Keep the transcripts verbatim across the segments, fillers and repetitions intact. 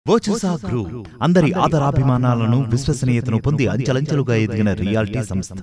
వోచసా group అందరి ఆదరాభిమానాలను విశ్వసనీయతను పొంది అంచెలంచెలుగా ఎదిగిన రియాలిటీ సంస్థ.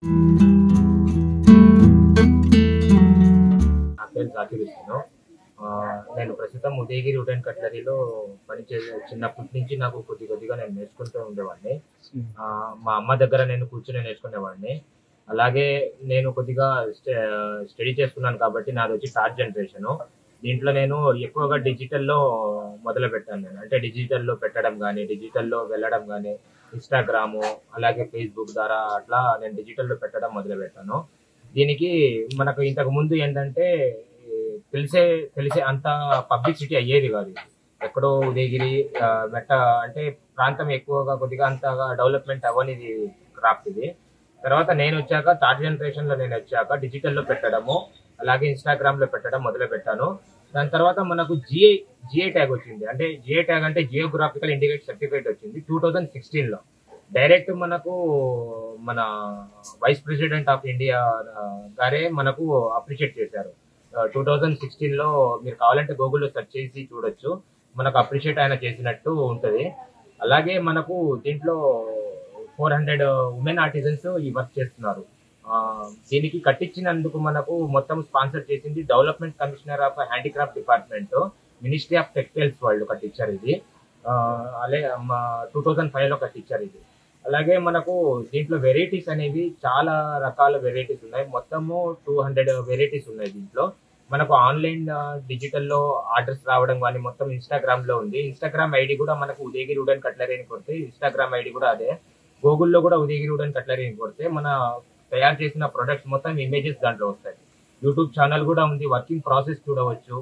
నేను ప్రస్తుతం ఉదయగిరి వుడ్ అండ్ కట్లరీలో పనిచేసే చిన్నప్పటి నుంచి నాకు కొద్ది కొద్దిగా నేను నేర్చుకుంటూ ఉండేవాడిని. మా అమ్మ దగ్గర నేను కూర్చొని నేర్చుకునేవాడిని. అలాగే నేను కొద్దిగా స్టడీ చేసుకున్నాను కాబట్టి నాది వచ్చి థర్డ్ జనరేషను. దీంట్లో నేను ఎక్కువగా డిజిటల్లో మొదలు పెట్టాను. నేను అంటే డిజిటల్లో పెట్టడం కానీ డిజిటల్లో వెళ్ళడం కానీ ఇన్స్టాగ్రాము అలాగే ఫేస్బుక్ ద్వారా అట్లా నేను డిజిటల్లో పెట్టడం మొదలు పెట్టాను. దీనికి మనకు ఇంతకు ముందు ఏంటంటే తెలిసే తెలిసే అంత పబ్లిసిటీ అయ్యేది కాదు. ఎక్కడో ఉదయగిరి మెట్ట అంటే ప్రాంతం ఎక్కువగా కొద్దిగా అంతగా డెవలప్మెంట్ అవ్వనిది క్రాఫ్ట్ ఇది. తర్వాత నేను వచ్చాక థర్డ్ జనరేషన్లో నేను వచ్చాక డిజిటల్లో పెట్టడము అలాగే ఇన్స్టాగ్రామ్లో పెట్టడం మొదలు పెట్టాను. దాని తర్వాత మనకు జిఐ జిఐ ట్యాగ్ వచ్చింది. అంటే జిఐ ట్యాగ్ అంటే జియోగ్రాఫికల్ ఇండికేట్ సర్టిఫికేట్ వచ్చింది టూ థౌజండ్ సిక్స్టీన్లో. డైరెక్ట్ మనకు మన వైస్ ప్రెసిడెంట్ ఆఫ్ ఇండియా గారే మనకు అప్రిషియేట్ చేశారు. టూ థౌజండ్ సిక్స్టీన్లో మీరు కావాలంటే గూగుల్లో సెర్చ్ చేసి చూడొచ్చు. మనకు అప్రిషియేట్ ఆయన చేసినట్టు ఉంటుంది. అలాగే మనకు దీంట్లో ఫోర్ హండ్రెడ్ ఉమెన్ ఆర్టిజన్స్ ఈ వర్క్ చేస్తున్నారు. దీనికి కట్టించినందుకు మనకు మొత్తం స్పాన్సర్ చేసింది development commissioner of handicraft department, ministry of textiles వాళ్ళు కట్టించారు ఇది. అలాగే టూ థౌజండ్ ఫైవ్లో కట్టించారు ఇది. అలాగే మనకు దీంట్లో వెరైటీస్ అనేవి చాలా రకాల వెరైటీస్ ఉన్నాయి. మొత్తము టూ హండ్రెడ్ వెరైటీస్ ఉన్నాయి దీంట్లో. మనకు ఆన్లైన్ డిజిటల్లో ఆర్డర్స్ రావడం కానీ మొత్తం ఇన్స్టాగ్రామ్లో ఉంది. ఇన్స్టాగ్రామ్ ఐడి కూడా మనకు ఉదయగిరి వుడ్ అండ్ కట్లరీ అని కొడితే ఇన్స్టాగ్రామ్ ఐడి కూడా అదే. గూగుల్లో కూడా ఉదయగిరి వుడ్ అండ్ కట్లరీ అని కొడితే మన తయారు చేసిన ప్రొడక్ట్స్ మొత్తం ఇమేజెస్ దాంట్లో వస్తాయి. యూట్యూబ్ ఛానల్ కూడా ఉంది, వర్కింగ్ ప్రాసెస్ చూడవచ్చు.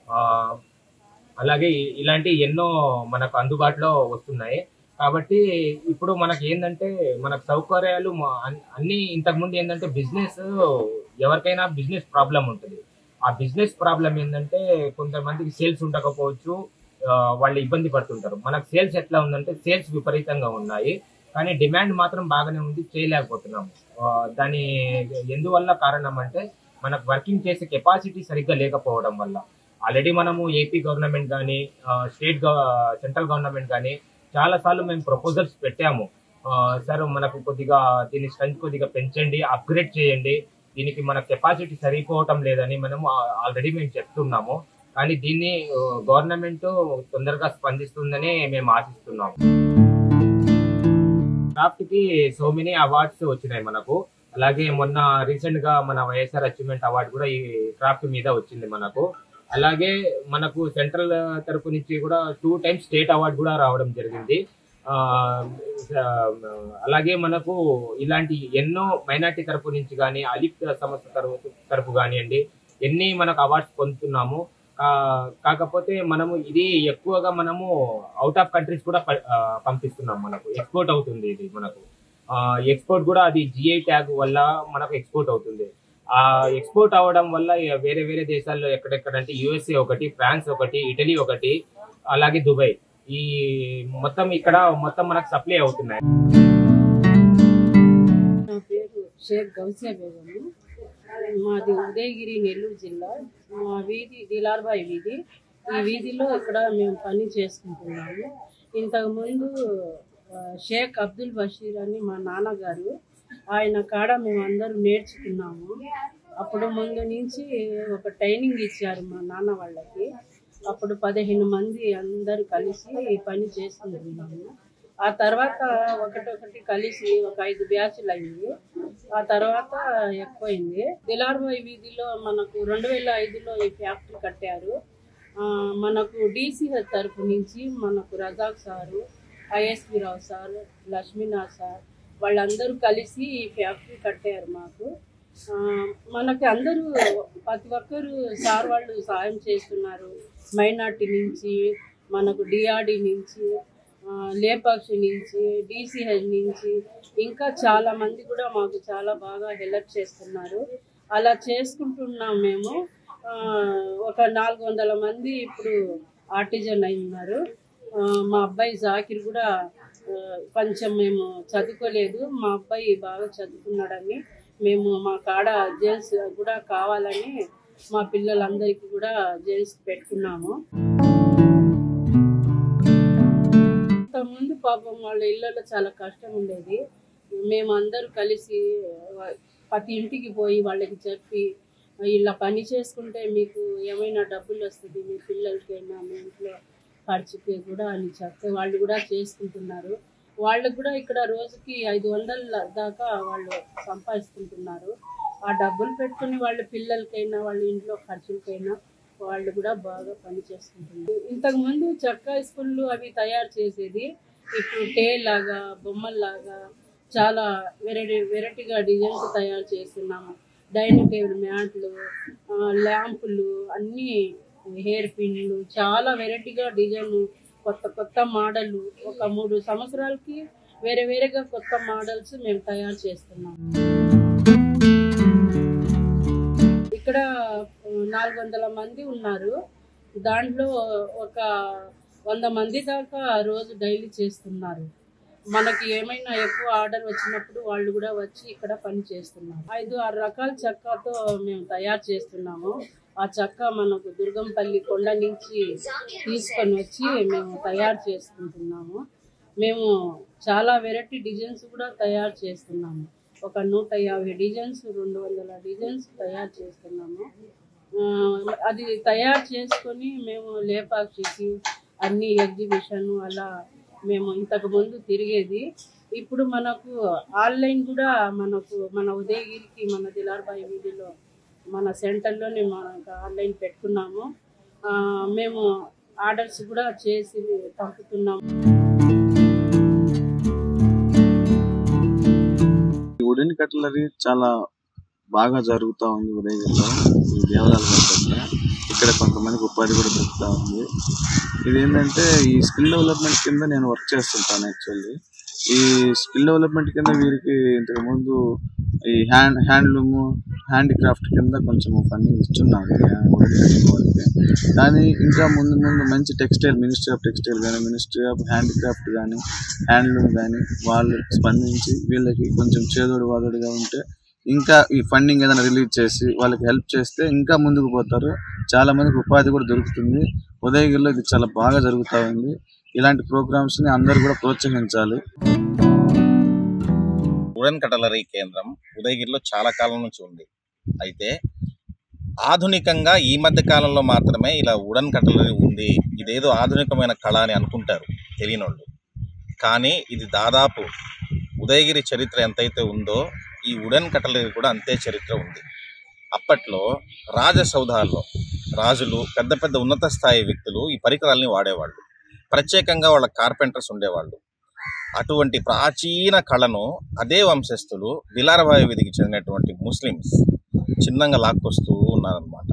అలాగే ఇలాంటి ఎన్నో మనకు అందుబాటులో వస్తున్నాయి. కాబట్టి ఇప్పుడు మనకి ఏంటంటే మనకు సౌకర్యాలు అన్ని ఇంతకుముందు ఏంటంటే బిజినెస్ ఎవరికైనా బిజినెస్ ప్రాబ్లం ఉంటుంది. ఆ బిజినెస్ ప్రాబ్లం ఏంటంటే కొంతమందికి సేల్స్ ఉండకపోవచ్చు, వాళ్ళు ఇబ్బంది పడుతుంటారు. మనకు సేల్స్ ఎట్లా ఉందంటే సేల్స్ విపరీతంగా ఉన్నాయి కానీ డిమాండ్ మాత్రం బాగానే ఉంది, చేయలేకపోతున్నాము. దాని ఎందువల్ల కారణం అంటే మనకు వర్కింగ్ చేసే కెపాసిటీ సరిగ్గా లేకపోవడం వల్ల. ఆల్రెడీ మనము ఏపీ గవర్నమెంట్ కానీ స్టేట్ సెంట్రల్ గవర్నమెంట్ కానీ చాలాసార్లు మేము ప్రపోజల్స్ పెట్టాము. సార్ మనకు కొద్దిగా దీని స్ట్రెంత్ కొద్దిగా పెంచండి, అప్గ్రేడ్ చేయండి, దీనికి మన కెపాసిటీ సరిపోవటం లేదని మనము ఆల్రెడీ మేము చెప్తున్నాము. కానీ దీన్ని గవర్నమెంట్ తొందరగా స్పందిస్తుందని మేము ఆశిస్తున్నాము. క్రాఫ్ట్ కి సో మెనీ అవార్డ్స్ వచ్చినాయి మనకు. అలాగే మొన్న రీసెంట్ గా మన వైఎస్ఆర్ అచీవ్మెంట్ అవార్డు కూడా ఈ క్రాఫ్ట్ మీద వచ్చింది మనకు. అలాగే మనకు సెంట్రల్ తరపు నుంచి కూడా టూ టైమ్స్ స్టేట్ అవార్డు కూడా రావడం జరిగింది. అలాగే మనకు ఇలాంటి ఎన్నో మైనార్టీ తరపు నుంచి కానీ అలిప్ సంస్థ తరపు తరపు కానివ్వండి ఎన్ని మనకు అవార్డ్స్ పొందుతున్నాము. కాకపోతే మనము ఇది ఎక్కువగా మనము అవుట్ ఆఫ్ కంట్రీస్ కూడా పంపిస్తున్నాం. మనకు ఎక్స్పోర్ట్ అవుతుంది ఇది. మనకు ఎక్స్పోర్ట్ కూడా అది జిఐ ట్యాగ్ వల్ల మనకు ఎక్స్పోర్ట్ అవుతుంది. ఆ ఎక్స్పోర్ట్ అవ్వడం వల్ల వేరే వేరే దేశాల్లో ఎక్కడెక్కడంటే యుఎస్ఏ ఒకటి, ఫ్రాన్స్ ఒకటి, ఇటలీ ఒకటి, అలాగే దుబాయ్, ఈ మొత్తం ఇక్కడ మొత్తం మనకు సప్లై అవుతున్నాయి. నా పేరు షేక్ గౌసియా బేగము. మాది ఉదయగిరి నెల్లూరు జిల్లా. మా వీధి దిలార్బాయి వీధి. ఈ వీధిలో ఇక్కడ మేము పని చేసుకుంటున్నాము. ఇంతకుముందు షేక్ అబ్దుల్ బషీర్ అని మా నాన్నగారు, ఆయన కాడ మేము అందరూ నేర్చుకున్నాము. అప్పుడు ముందు నుంచి ఒక ట్రైనింగ్ ఇచ్చారు మా నాన్న వాళ్ళకి. అప్పుడు పదిహేను మంది అందరూ కలిసి ఈ పని చేసుకుంటున్నాము. ఆ తర్వాత ఒకటొకటి కలిసి ఒక ఐదు బ్యాచ్లు అయింది. ఆ తర్వాత ఎక్కువైంది. దిలార్బాయి వీధిలో మనకు రెండు వేల ఐదులో ఈ ఫ్యాక్టరీ కట్టారు. మనకు డీసీహెచ్ తరఫు నుంచి మనకు Razak sir, ISP Rao sir, Lakshminath sir వాళ్ళందరూ కలిసి ఈ ఫ్యాక్టరీ కట్టారు మాకు. మనకి అందరూ ప్రతి ఒక్కరు సార్ వాళ్ళు సాయం చేస్తున్నారు. మైనార్టీ నుంచి, మనకు డిఆర్డి నుంచి, లేపాక్షి నుంచి, డీసీహెచ్ నుంచి ఇంకా చాలా మంది కూడా మాకు చాలా బాగా హెల్ప్ చేస్తున్నారు. అలా చేసుకుంటున్నాం మేము. ఒక నాలుగు వందల మంది ఇప్పుడు ఆర్టిజన్ అయి ఉన్నారు. మా అబ్బాయి జాకిర్ కూడా కొంచెం మేము చదువుకోలేదు, మా అబ్బాయి బాగా చదువుకున్నాడని మేము మా కాడ జెంట్స్ కూడా కావాలని మా పిల్లలందరికీ కూడా జెంట్స్ పెట్టుకున్నాము. ఇంతకుముందు పాపం వాళ్ళ ఇళ్ళలో చాలా కష్టం ఉండేది. మేము అందరూ కలిసి ప్రతి ఇంటికి పోయి వాళ్ళకి చెప్పి ఇలా పని చేసుకుంటే మీకు ఏమైనా డబ్బులు వస్తుంది, మీ పిల్లలకైనా మీ ఇంట్లో ఖర్చుకి కూడా అని చెప్తే వాళ్ళు కూడా చేసుకుంటున్నారు. వాళ్ళకు కూడా ఇక్కడ రోజుకి ఐదు వందల దాకా వాళ్ళు సంపాదించుకుంటున్నారు. ఆ డబ్బులు పెట్టుకుని వాళ్ళ పిల్లలకైనా వాళ్ళ ఇంట్లో ఖర్చులకైనా వాళ్ళు కూడా బాగా పని చేసుకుంటున్నారు. ఇంతకుముందు చెక్క స్కూళ్ళు అవి తయారు చేసేది, ఇప్పుడు టే లాగా బొమ్మల్లాగా చాలా వెరైటీ వెరైటీగా డిజైన్స్ తయారు చేస్తున్నాము. డైనింగ్ టేబుల్ మ్యాట్లు, ల్యాంపులు, అన్నీ హెయిర్ పిన్లు, చాలా వెరైటీగా డిజైన్, కొత్త కొత్త మోడల్, ఒక మూడు సంవత్సరాలకి వేరే వేరేగా కొత్త మోడల్స్ మేము తయారు చేస్తున్నాము. ఇక్కడ నాలుగు వందల మంది ఉన్నారు. దాంట్లో ఒక వంద మంది దాకా రోజు డైలీ చేస్తున్నారు. మనకి ఏమైనా ఎక్కువ ఆర్డర్ వచ్చినప్పుడు వాళ్ళు కూడా వచ్చి ఇక్కడ పని చేస్తున్నారు. ఐదు ఆరు రకాల చెక్కతో మేము తయారు చేస్తున్నాము. ఆ చెక్క మనకు దుర్గంపల్లి కొండ నుంచి తీసుకొని వచ్చి మేము తయారు చేసుకుంటున్నాము. మేము చాలా వెరైటీ డిజైన్స్ కూడా తయారు చేస్తున్నాము. ఒక నూట యాభై డిజైన్స్, రెండు వందల డిజైన్స్ తయారు చేస్తున్నాము. అది తయారు చేసుకొని మేము లేపాక్షికి అన్ని ఎగ్జిబిషన్ అలా మేము ఇంతకు ముందు తిరిగేది. ఇప్పుడు మనకు ఆన్లైన్ కూడా మనకు మన ఉదయగిరికి మన దిలార్బాయి వీధిలో మన సెంటర్లోనే మనకు ఆన్లైన్ పెట్టుకున్నాము. మేము ఆర్డర్స్ కూడా చేసి పంపుతున్నాము. వుడెన్ కట్లరీ చాలా బాగా జరుగుతూ ఉంది ఉదయగిరిలో. ఈ దేవరాల దగ్గర ఇక్కడ కొంతమందికి ఉపాధి కూడా దొరుకుతూ ఉంది. ఇది ఏంటంటే ఈ స్కిల్ డెవలప్మెంట్ కింద నేను వర్క్ చేస్తుంటాను. యాక్చువల్లీ ఈ స్కిల్ డెవలప్మెంట్ కింద వీరికి ఇంతకుముందు ఈ హ్యాండ్ హ్యాండ్లూమ్ హ్యాండిక్రాఫ్ట్ కింద కొంచెం ఫండింగ్ ఇస్తున్నారు వాళ్ళకి. కానీ ఇంకా ముందు ముందు మంచి టెక్స్టైల్, మినిస్ట్రీ ఆఫ్ టెక్స్టైల్ కానీ, మినిస్ట్రీ ఆఫ్ హ్యాండిక్రాఫ్ట్ కానీ, హ్యాండ్లూమ్ కానీ వాళ్ళు స్పందించి వీళ్ళకి కొంచెం చేదోడు వాదోడుగా ఉంటే ఇంకా ఈ ఫండింగ్ ఏదైనా రిలీజ్ చేసి వాళ్ళకి హెల్ప్ చేస్తే ఇంకా ముందుకు పోతారు. చాలా మందికి ఉపాధి కూడా దొరుకుతుంది. ఉదయగిరిలో ఇది చాలా బాగా జరుగుతూ ఉంది. ఇలాంటి ప్రోగ్రామ్స్ ని అందరూ కూడా ప్రోత్సహించాలి. వుడెన్ కటలరీ కేంద్రం ఉదయగిరిలో చాలా కాలం నుంచి ఉంది. అయితే ఆధునికంగా ఈ మధ్య కాలంలో మాత్రమే ఇలా వుడెన్ కటలరీ ఉంది, ఇదేదో ఆధునికమైన కళ అని అనుకుంటారు తెలియని వాళ్ళు. కానీ ఇది దాదాపు ఉదయగిరి చరిత్ర ఎంతైతే ఉందో ఈ వుడెన్ కటలరీ కూడా అంతే చరిత్ర ఉంది. అప్పట్లో రాజసౌధాల్లో రాజులు, పెద్ద పెద్ద ఉన్నత స్థాయి వ్యక్తులు ఈ పరికరాలని వాడేవాళ్ళు. ప్రత్యేకంగా వాళ్ళ కార్పెంటర్స్ ఉండేవాళ్ళు. అటువంటి ప్రాచీన కళను అదే వంశస్థులు దిలార్బాయి వీధికి చెందినటువంటి ముస్లిమ్స్ చిన్నంగా లాక్కొస్తూ ఉన్నారనమాట.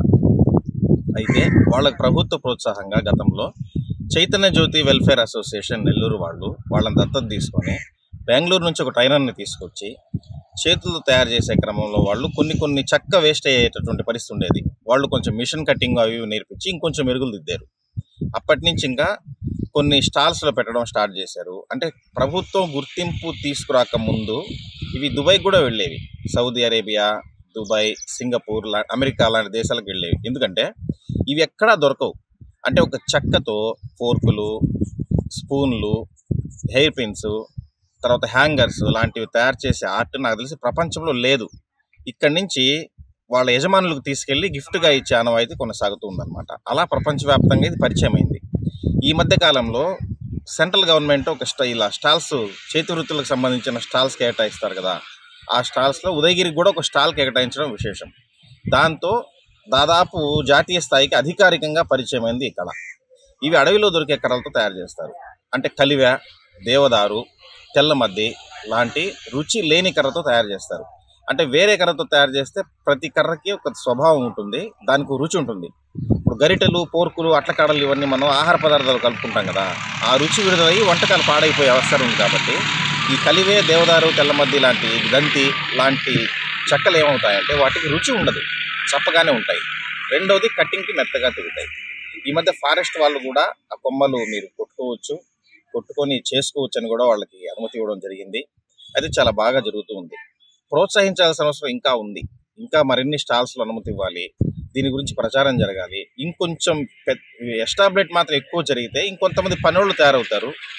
అయితే వాళ్ళకి ప్రభుత్వ ప్రోత్సాహంగా గతంలో చైతన్య జ్యోతి వెల్ఫేర్ అసోసియేషన్ నెల్లూరు వాళ్ళు వాళ్ళని దత్తత తీసుకొని బెంగళూరు నుంచి ఒక ట్రైనర్ని తీసుకొచ్చి చేతులతో తయారు చేసే క్రమంలో వాళ్ళు కొన్ని కొన్ని చెక్క వేస్ట్ అయ్యేటటువంటి పరిస్థితి ఉండేది. వాళ్ళు కొంచెం మిషన్ కటింగ్ అవి నేర్పించి ఇంకొంచెం మెరుగులు దిద్దారు. అప్పటి నుంచి ఇంకా కొన్ని స్టాల్స్లో పెట్టడం స్టార్ట్ చేశారు. అంటే ప్రభుత్వం గుర్తింపు తీసుకురాక ముందు ఇవి దుబాయ్ కూడా వెళ్ళేవి. Saudi Arabia, Dubai, Singapore, America లాంటి దేశాలకు వెళ్ళేవి. ఎందుకంటే ఇవి ఎక్కడా దొరకవు. అంటే ఒక చెక్కతో ఫోర్కులు, స్పూన్లు, హెయిర్ పిన్స్, తర్వాత హ్యాంగర్స్ లాంటివి తయారు చేసే ఆర్ట్ నాకు తెలిసి ప్రపంచంలో లేదు. ఇక్కడి నుంచి వాళ్ళ యజమానులకు తీసుకెళ్లి గిఫ్ట్గా ఇచ్చే ఆనవాయితీ కొనసాగుతూ ఉందన్నమాట. అలా ప్రపంచవ్యాప్తంగా ఇది పరిచయం అయింది. ఈ మధ్య కాలంలో సెంట్రల్ గవర్నమెంట్ ఒక స్టా ఇలా స్టాల్స్, చేతి వృత్తులకు సంబంధించిన స్టాల్స్ కేటాయిస్తారు కదా, ఆ స్టాల్స్లో ఉదయగిరికి కూడా ఒక స్టాల్ కేటాయించడం విశేషం. దాంతో దాదాపు జాతీయ స్థాయికి అధికారికంగా పరిచయం అయింది ఈ కళ. ఇవి అడవిలో దొరికే కర్రలతో తయారు చేస్తారు. అంటే కలివ, దేవదారు, తెల్లమద్ది లాంటి రుచి లేని కర్రతో తయారు చేస్తారు. అంటే వేరే కర్రతో తయారు చేస్తే ప్రతి కర్రకి ఒక స్వభావం ఉంటుంది, దానికి రుచి ఉంటుంది. ఇప్పుడు గరిటెలు, పోర్కులు, అట్లకాడలు ఇవన్నీ మనం ఆహార పదార్థాలు కలుపుకుంటాం కదా, ఆ రుచి విడుదలయ్యి వంటకాలు పాడైపోయే అవసరం ఉంది. కాబట్టి ఈ కలివే, దేవదారు, తెల్లమద్ది లాంటి, దంతి లాంటి చెక్కలు ఏమవుతాయంటే వాటికి రుచి ఉండదు, చప్పగానే ఉంటాయి. రెండవది కటింగ్కి మెత్తగా తిరుగుతాయి. ఈ మధ్య ఫారెస్ట్ వాళ్ళు కూడా ఆ కొమ్మలు మీరు కొట్టుకోవచ్చు, కొట్టుకొని చేసుకోవచ్చు అని కూడా వాళ్ళకి అనుమతి ఇవ్వడం జరిగింది. అది చాలా బాగా జరుగుతూ ఉంది. ప్రోత్సహించాల్సిన అవసరం ఇంకా ఉంది. ఇంకా మరిన్ని స్టాల్స్లో అనుమతి ఇవ్వాలి, దీని గురించి ప్రచారం జరగాలి. ఇంకొంచెం ఎస్టాబ్లిష్ మాత్రం ఎక్కువ జరిగితే ఇంకొంతమంది పనులు తయారవుతారు.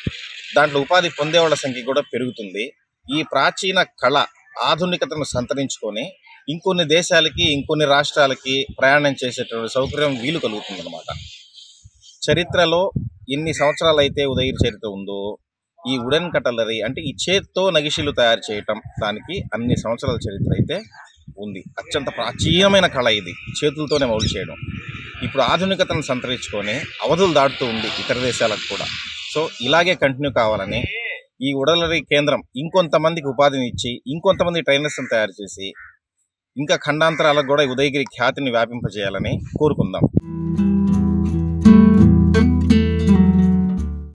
దాంట్లో ఉపాధి పొందేవాళ్ళ సంఖ్య కూడా పెరుగుతుంది. ఈ ప్రాచీన కళ ఆధునికతను సంతరించుకొని ఇంకొన్ని దేశాలకి ఇంకొన్ని రాష్ట్రాలకి ప్రయాణం చేసేటువంటి సౌకర్యం వీలు కలుగుతుంది అనమాట. చరిత్రలో ఎన్ని సంవత్సరాలు అయితే ఉదయగిరి చరిత్ర ఉందో ఈ వుడెన్ కటలరీ అంటే ఈ చేత్తో నగిషీలు తయారు చేయటం దానికి అన్ని సంవత్సరాల చరిత్ర అయితే ఉంది. అత్యంత ప్రాచీనమైన కళ ఇది, చేతులతోనే మౌలు చేయడం. ఇప్పుడు ఆధునికతను సంతరించుకొని అవధులు దాటుతూ ఉంది ఇతర దేశాలకు కూడా. సో ఇలాగే కంటిన్యూ కావాలని ఈ వుడలరీ కేంద్రం ఇంకొంతమందికి ఉపాధిని ఇచ్చి ఇంకొంతమంది ట్రైనర్స్ని తయారు చేసి ఇంకా ఖండాంతరాలకు కూడా ఉదయగిరి ఖ్యాతిని వ్యాపింపజేయాలని కోరుకుందాం.